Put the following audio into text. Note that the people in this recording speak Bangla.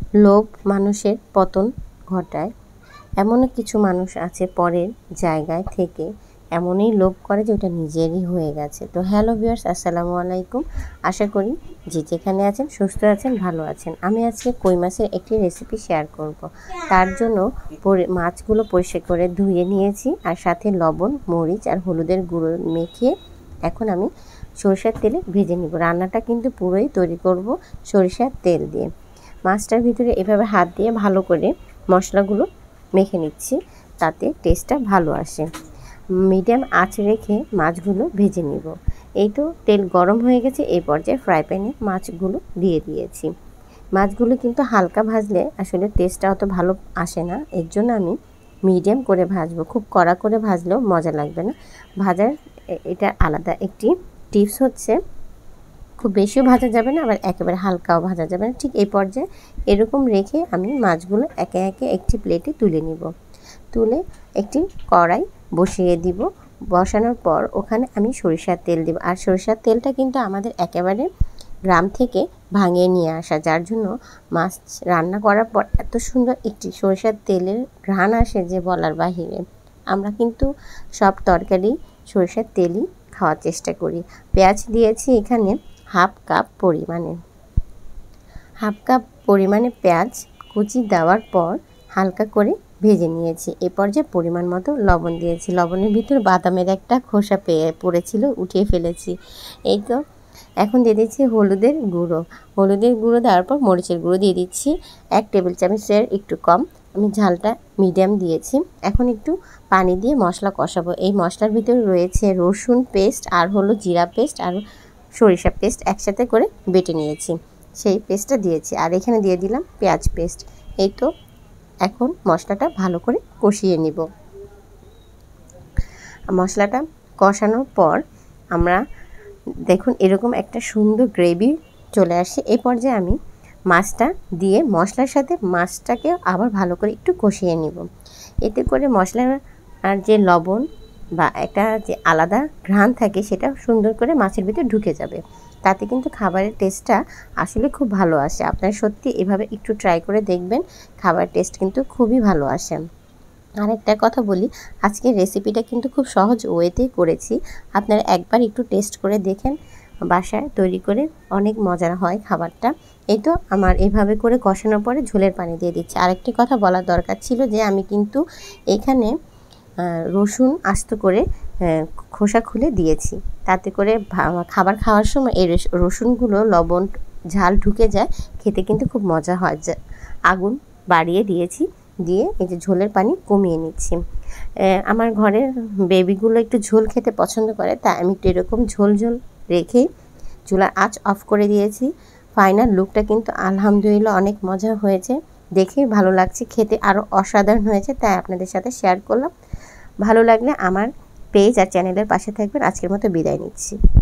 লোভ মানুষের পতন ঘটায়। এমনও কিছু মানুষ আছে পরের জায়গায় থেকে এমনই লোভ করে যে ওটা নিজেরই হয়ে গেছে। তো হ্যালো ভিউয়ার্স, আসসালামু আলাইকুম। আশা করি যে যেখানে আছেন সুস্থ আছেন, ভালো আছেন। আমি আজকে কই মাছের একটি রেসিপি শেয়ার করব। তার জন্য মাছগুলো পরিষ্কার করে ধুয়ে নিয়েছি, আর সাথে লবণ, মরিচ আর হলুদের গুঁড়ো মেখে এখন আমি সরিষার তেলে ভেজে নিব। রান্নাটা কিন্তু পুরোই তৈরি করব সরিষার তেল দিয়ে। মাছটার ভিতরে এভাবে হাত দিয়ে ভালো করে মশলাগুলো মেখে নিচ্ছি, তাতে টেস্টটা ভালো আসে। মিডিয়াম আঁচ রেখে মাছগুলো ভেজে নিব। এই তো তেল গরম হয়ে গেছে, এই পর্যায়ে ফ্রাই প্যানে মাছগুলো দিয়ে দিয়েছি। মাছগুলো কিন্তু হালকা ভাজলে আসলে টেস্টটা অত ভালো আসে না, এর জন্য আমি মিডিয়াম করে ভাজবো। খুব কড়া করে ভাজলেও মজা লাগবে না ভাজার। এটা আলাদা একটি টিপস হচ্ছে, খুব বেশিও ভাজা যাবে না, আবার একেবারে হালকাও ভাজা যাবে না। ঠিক এই পর্যায়ে এরকম রেখে আমি মাছগুলো একে একে একটি প্লেটে তুলে নিব। তুলে একটি কড়াই বসিয়ে দিব। বসানোর পর ওখানে আমি সরিষার তেল দিব। আর সরিষার তেলটা কিন্তু আমাদের একেবারে গ্রাম থেকে ভাঙিয়ে নিয়ে আসা, যার জন্য মাছ রান্না করার পর এত সুন্দর একটি সরিষার তেলের ঘ্রাণ আসে যে বলার বাহিরে। আমরা কিন্তু সব তরকারি সরিষার তেলই খাওয়ার চেষ্টা করি। পেঁয়াজ দিয়েছি এখানে হাফ কাপ পরিমাণে পেঁয়াজ কুচি দেওয়ার পর হালকা করে ভেজে নিয়েছি। এ পর্যায়ে পরিমাণ মতো লবণ দিয়েছি। লবণের ভিতর বাদামের একটা খোসা পড়েছিল, উঠিয়ে ফেলেছি। এই তো এখন দিয়ে দিচ্ছি হলুদের গুঁড়ো দেওয়ার পর মরিচের গুঁড়ো দিয়ে দিচ্ছি 1 টেবিল চামচের একটু কম। আমি ঝালটা মিডিয়াম দিয়েছি। এখন একটু পানি দিয়ে মশলা কষাবো। এই মশলার ভিতরে রয়েছে রসুন পেস্ট আর হলো জিরা পেস্ট আর সরিষা পেস্ট একসাথে করে বেটে নিয়েছি, সেই পেস্টটা দিয়েছি। আর এখানে দিয়ে দিলাম পেঁয়াজ পেস্ট। এই তো এখন মশলাটা ভালো করে কষিয়ে নিব। মশলাটা কষানোর পর আমরা দেখুন এরকম একটা সুন্দর গ্রেভি চলে আসছে। এই পর্যায়ে আমি মাছটা দিয়ে মশলার সাথে মাছটাকে আবার ভালো করে একটু কষিয়ে নিব। এতে করে মশলার আর যে লবণ বা একটা যে আলাদা ঘ্রাণ থাকে সেটা সুন্দর করে মাছের ভিতরে ঢুকে যাবে। তাতে কিন্তু খাবারের টেস্টটা আসলে খুব ভালো আসে। আপনারা সত্যি এভাবে একটু ট্রাই করে দেখবেন, খাবারের টেস্ট কিন্তু খুবই ভালো আসে। আর একটা কথা বলি, আজকের রেসিপিটা কিন্তু খুব সহজ ওয়েতেই করেছি। আপনারা একবার একটু টেস্ট করে দেখেন, বাসায় তৈরি করে অনেক মজার হয় খাবারটা। এই তো আমার এইভাবে করে কষানোর পরে ঝোলের পানি দিয়ে দিচ্ছি। আরেকটি কথা বলার দরকার ছিল যে আমি কিন্তু এখানে রসুন আস্ত করে খোসা খুলে দিয়েছি, তাতে করে খাবার খাওয়ার সময় এই রসুনগুলো লবণ ঝাল ঢুকে যায়, খেতে কিন্তু খুব মজা হয়। আগুন বাড়িয়ে দিয়েছি, দিয়ে এই যে ঝোলের পানি কমিয়ে নিচ্ছি। আমার ঘরের বেবিগুলো একটু ঝোল খেতে পছন্দ করে, তাই আমি একটু এরকম ঝোল রেখেই চুলার আঁচ অফ করে দিয়েছি। ফাইনাল লুকটা কিন্তু আলহামদুলিল্লাহ অনেক মজা হয়েছে, দেখেই ভালো লাগছে, খেতে আরও অসাধারণ হয়েছে, তাই আপনাদের সাথে শেয়ার করলাম। ভালো লাগলে আমার পেজ আর চ্যানেলের পাশে থাকবেন। আজকের মতো বিদায় নিচ্ছি।